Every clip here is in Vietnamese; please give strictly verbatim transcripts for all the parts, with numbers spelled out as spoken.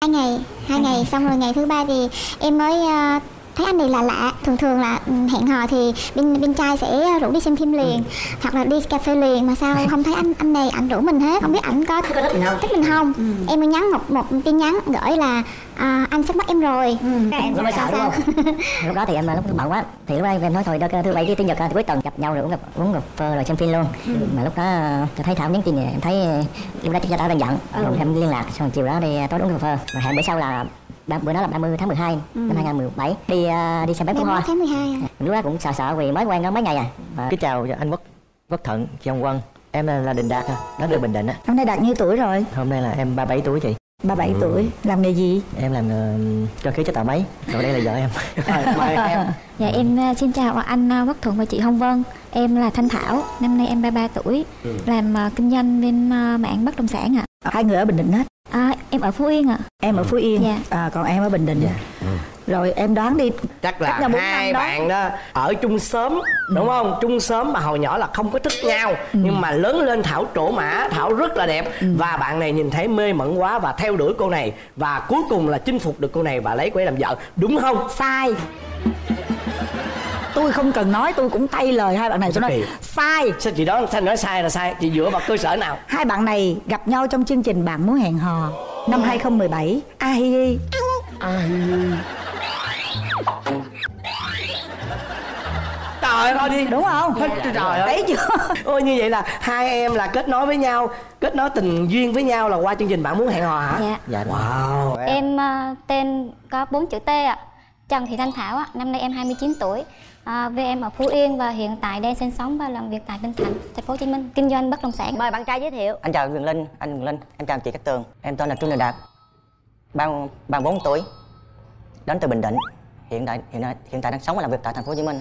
Hai ngày, hai ngày xong rồi ngày thứ ba thì em mới uh, thấy anh này là lạ. Thường thường là hẹn hò thì bên bên trai sẽ rủ đi xem phim liền, ừ. hoặc là đi cà phê liền, mà sao không thấy anh anh này ảnh rủ mình hết, không biết ảnh có thích mình không? Thích mình không? Ừ. Em mới nhắn một một tin nhắn gửi là à, anh sắp bắt em rồi. Ừ. Các em mới sợ đúng không? Lúc đó thì em lúc bận quá, thì lúc đó em nói thôi thứ bảy với chủ nhật thì cuối tuần gặp nhau rồi uống gặp uống cà phê rồi xem phim luôn. Ừ. Mà lúc đó tôi thấy Thảo nhắn tin này, em thấy lúc đó chị ta đang giận, ừ. rồi em liên lạc, xong chiều đó đi tối uống cà phê, rồi hẹn bữa sau là bữa đó là ba mươi tháng mười hai ừ. năm hai nghìn không trăm mười bảy đi uh, đi xem bắn pháo hoa. Tháng mười hai à. Lúc đó cũng sợ sợ vì mới quen có mấy ngày à. Và... Kính chào anh Quốc Quốc Thận, chị Hồng Quân. Em là Đình Đạt, đến từ Bình Định á. Hôm nay Đạt nhiêu tuổi rồi? Hôm nay là em ba mươi bảy tuổi chị. ba mươi bảy ừ. tuổi, làm nghề gì? Em làm uh, cơ khí chế tạo máy. Rồi đây là vợ em. Mời em. Dạ em xin chào anh Quốc Thuận và chị Hồng Vân. Em là Thanh Thảo, năm nay em ba mươi ba tuổi, ừ. làm uh, kinh doanh bên uh, mạng bất động sản ạ. À. Hai người ở Bình Định hết? À, em ở Phú Yên ạ. À. Em ở Phú Yên, dạ. à, còn em ở Bình Định. Dạ. Ừ. Rồi em đoán đi. Chắc là hai bạn đó ở chung xóm, đúng không? Chung xóm mà hồi nhỏ là không có thích nhau, ừ. nhưng mà lớn lên Thảo trổ mã, Thảo rất là đẹp, ừ. và bạn này nhìn thấy mê mẩn quá và theo đuổi cô này, và cuối cùng là chinh phục được cô này và lấy cô ấy làm vợ, đúng không? Sai. Tôi không cần nói, tôi cũng tay lời hai bạn này. Tôi nói sai. Sao chị đó sao nói sai là sai? Chị dựa vào cơ sở nào? Hai bạn này gặp nhau trong chương trình Bạn Muốn Hẹn Hò năm hai không một bảy. A hi hi. A hi hi. Trời ơi đi. Đúng không? Dạ, dạ, trời ơi. Thấy chưa? Ôi như vậy là hai em là kết nối với nhau, kết nối tình duyên với nhau là qua chương trình Bạn Muốn Hẹn Hò hả? Dạ. Dạ. Wow. Em uh, tên có bốn chữ T ạ. À. Trần Thị Thanh Thảo ạ. À. Năm nay em hai mươi chín tuổi. À, về em ở Phú Yên và hiện tại đang sinh sống và làm việc tại Bình Thạnh, thành phố Hồ Chí Minh, kinh doanh bất động sản. Mời bạn trai giới thiệu. Anh chào Quyền Linh, anh Quyền Linh, em chào chị Cát Tường. Em tên là Trương Đình Đạt, ba mươi bốn tuổi, đến từ Bình Định. Hiện tại hiện tại hiện tại đang sống và làm việc tại thành phố Hồ Chí Minh.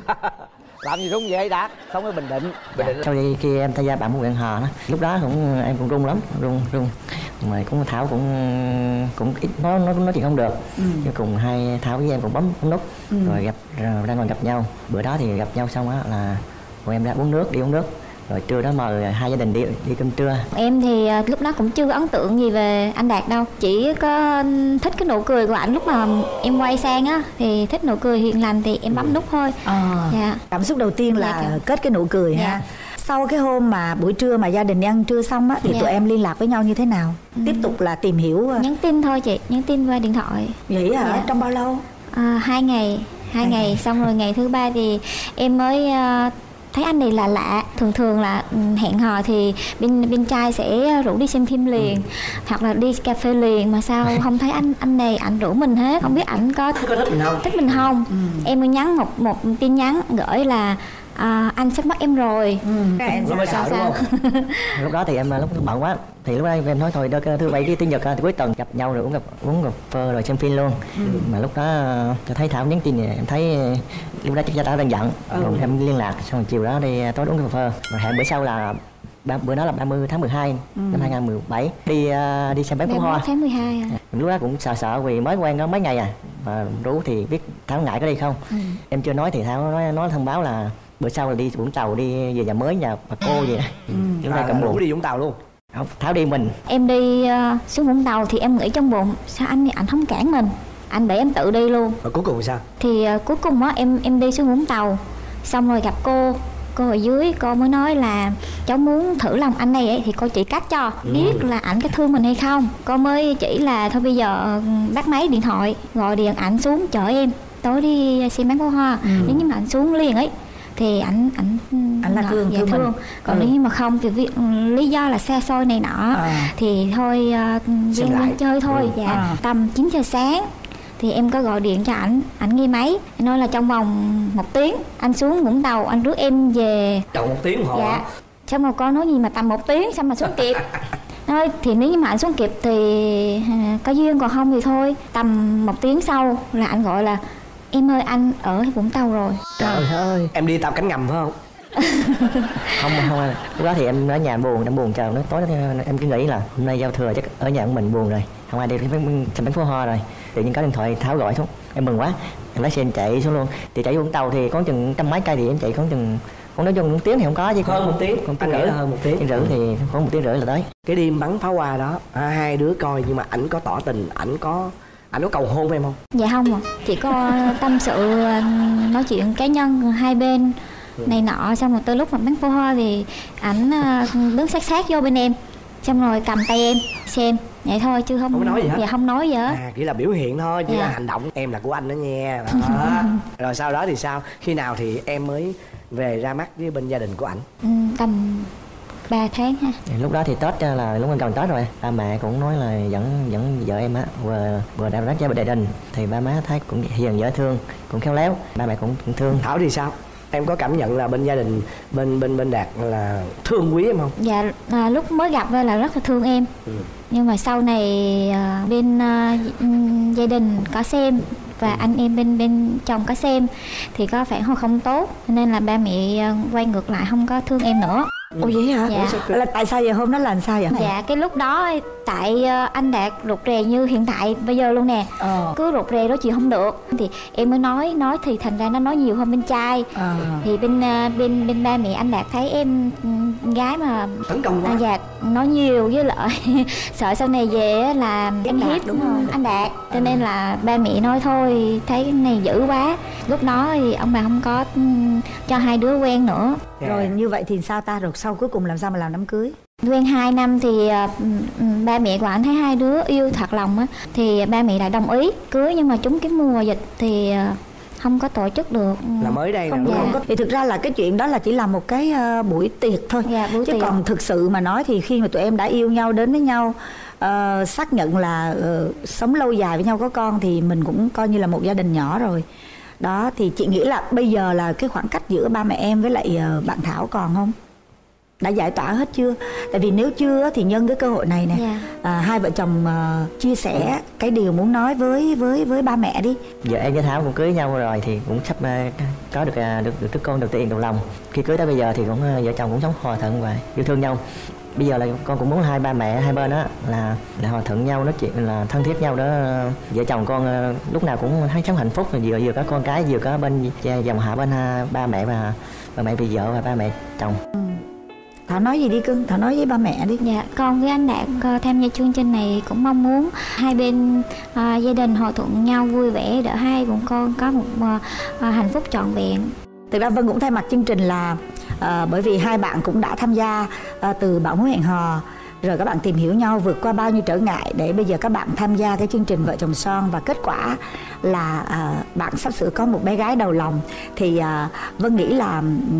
Làm gì đúng vậy Đạt? Sống ở Bình Định. Bình Định. Sau khi, khi em tham gia Bạn Muốn Hẹn Hò đó, lúc đó cũng em cũng run lắm, run run. Mà cũng Thảo cũng cũng ít nói nói nói chuyện không được. Ừ. Nhưng cùng hai Thảo với em cũng bấm, bấm nút, ừ. rồi gặp rồi ra ngồi gặp nhau. Bữa đó thì gặp nhau xong á là bọn em ra uống nước, đi uống nước. Rồi trưa đó mời hai gia đình đi đi cơm trưa. Em thì lúc đó cũng chưa có ấn tượng gì về anh Đạt đâu, chỉ có thích cái nụ cười của anh lúc mà em quay sang á, thì thích nụ cười hiền lành thì em bấm ừ. nút thôi. À, dạ. Cảm xúc đầu tiên là dạ. kết cái nụ cười dạ. ha. Sau cái hôm mà buổi trưa mà gia đình đi ăn trưa xong á thì dạ. tụi em liên lạc với nhau như thế nào? Ừ. Tiếp tục là tìm hiểu. Nhắn tin thôi chị, nhắn tin qua điện thoại. Vậy hả? Dạ. Trong bao lâu? À, hai ngày, hai, hai ngày. ngày xong rồi ngày thứ ba thì em mới uh, thấy anh này là lạ. Thường thường là hẹn hò thì bên bên trai sẽ rủ đi xem phim liền, ừ. hoặc là đi cà phê liền, mà sao không thấy anh anh này ảnh rủ mình hết, không biết ảnh có, có thích mình không? Thích mình không? Ừ. Em mới nhắn một một tin nhắn gửi là à, anh sắp bắt em rồi. Ừ. Các em sao, sao, đúng không? Lúc đó thì em lúc bận quá, thì lúc đó em nói thôi thứ bảy với chủ nhật thì cuối tuần gặp nhau rồi uống gặp uống cà phê rồi xem phim luôn. Ừ. Mà lúc đó cho thấy Thảo nhắn tin này, em thấy lúc đó chắc Thảo đang giận, ừ. rồi em liên lạc, xong rồi chiều đó đi tối uống cà phê, rồi hẹn bữa sau là ba, bữa đó là ba mươi tháng mười hai ừ. năm hai nghìn không trăm mười bảy đi uh, đi xem bắn pháo hoa. Tháng mười hai à. Lúc đó cũng sợ sợ vì mới quen có mấy ngày à, và rủ thì biết Thảo ngại có đi không. Ừ. Em chưa nói thì Thảo nói nói thông báo là bữa sau là đi Vũng Tàu, đi về nhà mới nhà bà cô vậy đó. Ừ. Lúc này cầm rủ đi Vũng Tàu luôn. Không, Thảo đi mình. Em đi uh, xuống Vũng Tàu thì em nghĩ trong bụng sao anh anh không cản mình, anh để em tự đi luôn. Và cuối cùng sao? Thì uh, cuối cùng á em em đi xuống Vũng Tàu, xong rồi gặp cô cô ở dưới, cô mới nói là cháu muốn thử lòng anh này ấy, thì cô chỉ cách cho ừ. biết là ảnh có thương mình hay không. Cô mới chỉ là thôi bây giờ bắt máy điện thoại gọi điện ảnh xuống chở em tối đi xem bắn pháo hoa. Ừ. Nếu như mà ảnh xuống liền ấy thì ảnh ảnh ảnh là thương, dạ, thương, thương. Mình. Còn ừ. nếu như mà không thì vì, lý do là xa xôi này nọ à. thì thôi uh, lên chơi thôi. Ừ. Dạ à. Tầm chín giờ sáng thì em có gọi điện cho ảnh, ảnh nghe máy, anh nói là trong vòng một tiếng anh xuống Vũng Tàu, anh rước em về. Trong một tiếng hả? Dạ. Xong rồi có nói gì mà tầm một tiếng xong mà xuống kịp. Nói thì nếu như mà anh xuống kịp thì có duyên, còn không thì thôi. Tầm một tiếng sau là anh gọi là em ơi anh ở Vũng Tàu rồi. Trời ơi. Em đi tàu cánh ngầm phải không? không không lúc đó thì em ở nhà buồn, em buồn chờ nó tối đó, em cứ nghĩ là hôm nay giao thừa chắc ở nhà của mình buồn rồi, không ai đi xem bắn pháo hoa rồi. Tự nhiên có điện thoại Thảo gọi xuống, em mừng quá, em lái xe em chạy xuống luôn. Thì chạy Vũng Tàu thì có chừng trăm mấy cây thì em chạy có chừng Con nói chung một tiếng thì không có chứ. Hơn một tiếng. Con Anh nghĩ rưỡi. là hơn một tiếng. Tiếng rưỡi thì khoảng một tiếng rưỡi là tới. Cái đêm bắn pháo hoa đó, à, hai đứa coi nhưng mà ảnh có tỏ tình, ảnh có ảnh có cầu hôn em không? Dạ không ạ, chỉ có tâm sự nói chuyện cá nhân hai bên này nọ, xong rồi tới lúc mà bắn pháo hoa thì ảnh đứng sát sát vô bên em, xong rồi cầm tay em xem vậy thôi chứ không, không nói gì hết. Dạ không nói gì hết. À, chỉ là biểu hiện thôi, chỉ dạ. là hành động. Em là của anh đó nha. Đó. Rồi sau đó thì sao? Khi nào thì em mới về ra mắt với bên gia đình của ảnh? Ừ, tầm ba tháng ha. Lúc đó thì Tết là lúc anh gần Tết rồi, ba mẹ cũng nói là dẫn dẫn vợ em á vừa vừa ra mắt gia đình, thì ba má thấy cũng hiền dễ thương, cũng khéo léo, ba mẹ cũng, cũng thương. Thảo thì sao? Em có cảm nhận là bên gia đình bên bên bên Đạt là thương quý em không? Dạ à, lúc mới gặp là rất là thương em. Ừ. Nhưng mà sau này à, bên à, gia đình có xem và ừ. anh em bên bên chồng có xem thì có phản hồi không tốt, nên là ba mẹ quay ngược lại không có thương em nữa. Ồ vậy hả? Dạ. Ủa, là tại sao vậy, hôm đó là làm sao vậy? Dạ cái lúc đó tại anh Đạt rụt rè như hiện tại bây giờ luôn nè. Ờ. Cứ rụt rè đó chị không được thì em mới nói nói thì thành ra nó nói nhiều hơn bên trai. Ờ. Thì bên bên bên ba mẹ anh Đạt thấy em gái mà tấn công quá. Dạ nói nhiều với lại sợ sau này về là em hiếp đúng không anh Đạt, cho nên là ba mẹ nói thôi thấy cái này dữ quá. Lúc đó thì ông bà không có cho hai đứa quen nữa. Yeah. Rồi như vậy thì sao ta, rồi sau cuối cùng làm sao mà làm đám cưới? Quen hai năm thì uh, ba mẹ của anh thấy hai đứa yêu thật lòng á, thì ba mẹ lại đồng ý cưới, nhưng mà trúng cái mùa dịch thì uh, không có tổ chức được. Là mới đây không, đúng dạ. không? Thì thực ra là cái chuyện đó là chỉ là một cái uh, buổi tiệc thôi. Dạ, buổi chứ tiệc. Còn thực sự mà nói thì khi mà tụi em đã yêu nhau, đến với nhau, uh, xác nhận là uh, sống lâu dài với nhau, có con, thì mình cũng coi như là một gia đình nhỏ rồi. Đó thì chị nghĩ là bây giờ là cái khoảng cách giữa ba mẹ em với lại uh, bạn Thảo còn không? Đã giải tỏa hết chưa? Tại vì nếu chưa thì nhân cái cơ hội này nè, yeah. à, hai vợ chồng uh, chia sẻ cái điều muốn nói với với với ba mẹ đi. Giờ em với Thảo cũng cưới nhau rồi thì cũng sắp uh, có được, uh, được được đứa con đầu tiên đầu lòng. Khi cưới tới bây giờ thì cũng uh, vợ chồng cũng sống hòa thuận và yêu thương nhau. Bây giờ là con cũng muốn hai ba mẹ hai bên đó là là hòa thuận nhau, nói chuyện là thân thiết nhau đó. Vợ chồng con uh, lúc nào cũng thấy sống hạnh phúc, vừa vừa có con cái, vừa có bên dòng họ bên uh, ba mẹ và ba mẹ vì vợ và ba mẹ chồng. Ừ. Thảo nói gì đi cưng, Thảo nói với ba mẹ đi. Dạ, con với anh Đạt uh, tham gia chương trình này cũng mong muốn hai bên uh, gia đình hòa thuận nhau, vui vẻ để hai bụng con có một uh, uh, hạnh phúc trọn vẹn. Thực ra Vân cũng thay mặt chương trình là uh, bởi vì hai bạn cũng đã tham gia uh, từ Bảo Mối Hẹn Hò, rồi các bạn tìm hiểu nhau, vượt qua bao nhiêu trở ngại để bây giờ các bạn tham gia cái chương trình Vợ Chồng Son, và kết quả là uh, bạn sắp sửa có một bé gái đầu lòng. Thì uh, Vân nghĩ là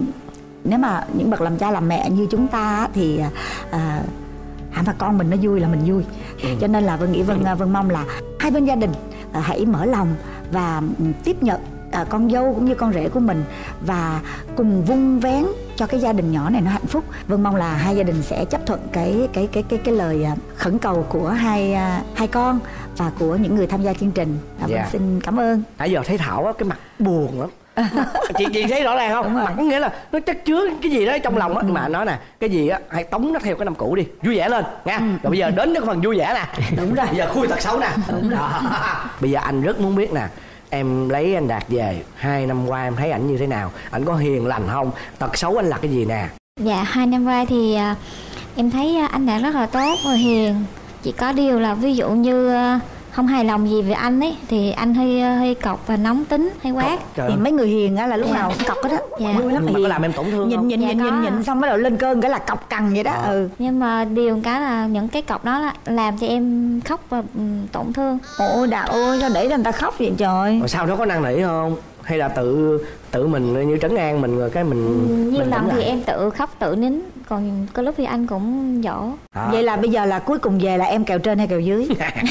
nếu mà những bậc làm cha làm mẹ như chúng ta thì à, hả mà con mình nó vui là mình vui. Ừ. Cho nên là Vân nghĩ Vân Vân mong là hai bên gia đình à, hãy mở lòng và tiếp nhận à, con dâu cũng như con rể của mình, và cùng vun vén cho cái gia đình nhỏ này nó hạnh phúc. Vân mong là hai gia đình sẽ chấp thuận cái cái cái cái cái lời khẩn cầu của hai hai con và của những người tham gia chương trình. À, Vân yeah. xin cảm ơn. Nãy giờ thấy Thảo á, cái mặt buồn lắm. chị chị thấy rõ ràng không? Mặt có nghĩa là nó chất chứa cái gì đó trong lòng á. Ừ. Mà nói nè, cái gì á hãy tống nó theo cái năm cũ đi, vui vẻ lên nha. Ừ. Rồi bây giờ đến cái phần vui vẻ nè. Đúng rồi. Bây giờ khui tật xấu nè. Đúng rồi. Bây giờ anh rất muốn biết nè, em lấy anh Đạt về hai năm qua em thấy ảnh như thế nào? Ảnh có hiền lành không? Tật xấu anh là cái gì nè? Dạ hai năm qua thì uh, em thấy anh Đạt rất là tốt và hiền. Chỉ có điều là ví dụ như uh, không hài lòng gì về anh ấy thì anh hơi hơi cọc và nóng tính, hay quát. Thì mấy người hiền á là lúc dạ. nào cọc hết á. Dạ. Vui lắm. Mà có làm em tổn thương nhìn không? nhìn dạ nhìn nhìn nhìn xong bắt đầu lên cơn cái là cọc cằn vậy đó. À. Ừ. Nhưng mà điều cái là những cái cọc đó là làm cho em khóc và um, tổn thương. Ôi Đạt ơi, sao để cho người ta khóc vậy trời? Rồi sau đó có năn nỉ không? Hay là tự tự mình như trấn an mình rồi cái mình nhiều mình lần thì em tự khóc tự nín, còn có lúc thì anh cũng dỗ. À. Vậy là bây giờ là cuối cùng về là em kèo trên hay kèo dưới?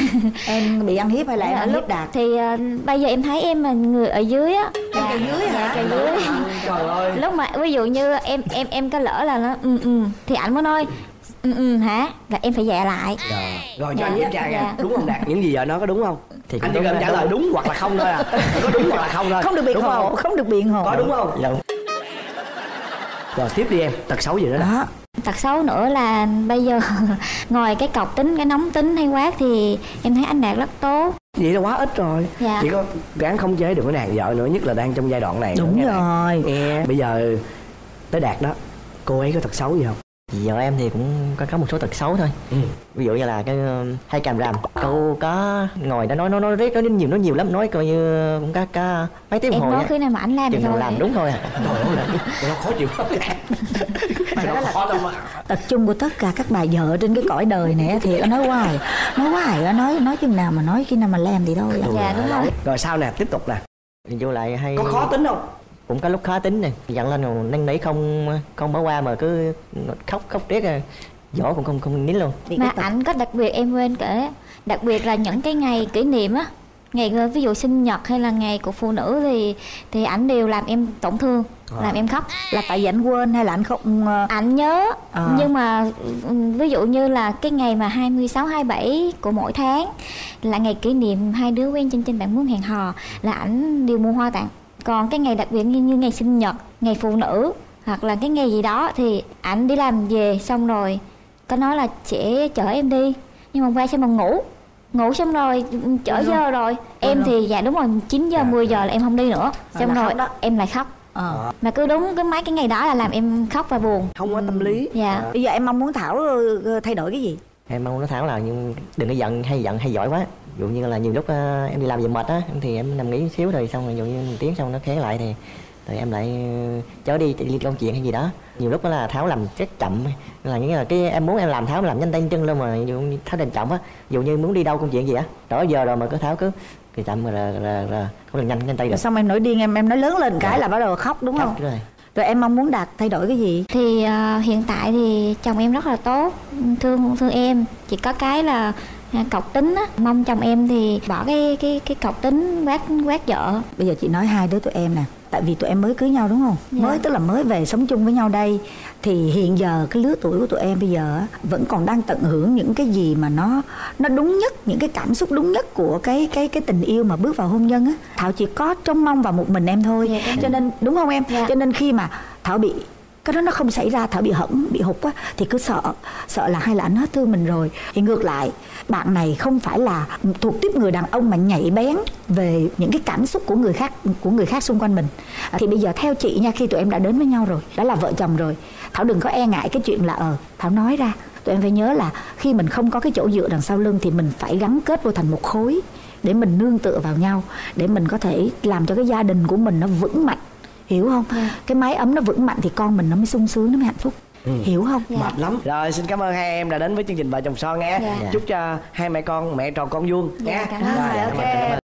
Em bị ăn hiếp hay là em ăn hiếp Đạt? Thì uh, bây giờ em thấy em là người ở dưới á. Em kèo dưới hả? Kèo dưới. Trời ơi. Lúc mà ví dụ như em em em có lỡ là nó ừ ừ thì anh mới nói ừ ừ hả, là em phải dạ lại. Rồi, rồi cho dạ, anh giúp trai dạ. đúng không Đạt? Những gì vợ nói có đúng không? Thì anh chỉ cần trả lời đúng hoặc là không thôi à. Có đúng hoặc là không thôi. Không được biện hộ, không được biện hộ. Có đúng không? Dạ. Rồi tiếp đi em, tật xấu gì nữa đó? Đó. Tật xấu nữa là bây giờ ngoài cái cọc tính, cái nóng tính hay quát thì em thấy anh Đạt rất tốt. Vậy là quá ít rồi. Dạ. Chỉ có gắng không chế được cái nàng vợ nữa, nhất là đang trong giai đoạn này. Đúng rồi. Nghe bây giờ tới Đạt đó, cô ấy có tật xấu gì không? Vợ em thì cũng có, có một số tật xấu thôi. Ừ. Ví dụ như là cái uh, hay càm ràm. Cô có ngồi đó nói nói nói riết nói nhiều nói nhiều lắm, nói coi như cũng có, có mấy tiếng em hồi nói khi nào mà anh làm thì thôi làm đúng thôi à. Nó khó chịu lắm. Nó khó lắm á. Tật chung của tất cả các bà vợ trên cái cõi đời này thì nói hoài nói hoài nói nói chừng nào mà nói khi nào mà làm thì thôi. Dạ đúng rồi. Rồi sau nè, tiếp tục nè. Vô lại hay có khó tính không? Cũng có lúc khó tính này, dặn lên rồi năn nỉ không không bỏ qua mà cứ khóc khóc riết rồi dỗ cũng không không nín luôn. Mà ảnh có đặc biệt em quên kể, đặc biệt là những cái ngày kỷ niệm á, ngày ví dụ sinh nhật hay là ngày của phụ nữ thì thì ảnh đều làm em tổn thương, à. làm em khóc. Là tại vì ảnh quên hay là ảnh không? Ảnh nhớ, à. nhưng mà ví dụ như là cái ngày mà hai mươi sáu, hai mươi bảy của mỗi tháng là ngày kỷ niệm hai đứa quen trên trên bạn muốn hẹn hò, là ảnh đều mua hoa tặng. Còn cái ngày đặc biệt như, như ngày sinh nhật, ngày phụ nữ hoặc là cái ngày gì đó thì ảnh đi làm về xong rồi có nói là sẽ chở em đi, nhưng mà qua xong mà ngủ ngủ xong rồi chở giờ rồi em thì dạ đúng rồi chín giờ mười giờ là em không đi nữa, xong rồi em lại khóc. Ờ. Mà cứ đúng cái mấy cái ngày đó là làm em khóc và buồn, không có tâm lý. Dạ. Bây giờ em mong muốn Thảo thay đổi cái gì? Em mong nó Thảo là nhưng đừng có giận hay giận hay giỏi quá. Ví dụ như là nhiều lúc uh, em đi làm về mệt á thì em nằm nghỉ một xíu rồi xong rồi ví dụ như một tiếng xong nó khé lại thì rồi em lại uh, chở đi đi công chuyện hay gì đó. Nhiều lúc đó là Tháo làm rất chậm, là nghĩa là cái em muốn em làm Tháo làm nhanh tay chân luôn, mà ví dụ như Tháo làm chậm á, ví dụ như muốn đi đâu công chuyện gì á đó giờ rồi mà cứ Tháo cứ thì chậm rồi là, là, là không được nhanh nhanh tay được. Rồi xong em nổi điên, em em nói lớn lên cái dạ. là bắt đầu khóc đúng khóc không? Rồi. Rồi em mong muốn Đạt thay đổi cái gì? Thì uh, hiện tại thì chồng em rất là tốt, thương thương em, chỉ có cái là cọc tính á, mong chồng em thì bỏ cái cái cái cọc tính quát quát vợ. Bây giờ chị nói hai đứa tụi em nè, tại vì tụi em mới cưới nhau đúng không? Dạ. Mới tức là mới về sống chung với nhau đây, thì hiện giờ cái lứa tuổi của tụi em bây giờ vẫn còn đang tận hưởng những cái gì mà nó nó đúng nhất, những cái cảm xúc đúng nhất của cái cái cái tình yêu mà bước vào hôn nhân á. Thảo chỉ có trông mong vào một mình em thôi, dạ, cho nên đúng không em? Dạ. Cho nên khi mà Thảo bị cái đó nó không xảy ra, Thảo bị hẫng, bị hụt á, thì cứ sợ sợ là hay là anh hết thương mình rồi. Thì ngược lại, bạn này không phải là thuộc tiếp người đàn ông mà nhạy bén về những cái cảm xúc của người khác của người khác xung quanh mình. Thì bây giờ theo chị nha, khi tụi em đã đến với nhau rồi, đã là vợ chồng rồi, Thảo đừng có e ngại cái chuyện là ờ Thảo nói ra. Tụi em phải nhớ là khi mình không có cái chỗ dựa đằng sau lưng thì mình phải gắn kết vô thành một khối để mình nương tựa vào nhau, để mình có thể làm cho cái gia đình của mình nó vững mạnh. Hiểu không? Yeah. Cái mái ấm nó vững mạnh thì con mình nó mới sung sướng, nó mới hạnh phúc. Ừ. Hiểu không? Yeah. Mệt lắm. Rồi xin cảm ơn hai em đã đến với chương trình Vợ Chồng Son nghe. Yeah. Chúc cho hai mẹ con mẹ tròn con vuông. Yeah, nha. Cảm ơn. Rồi, okay.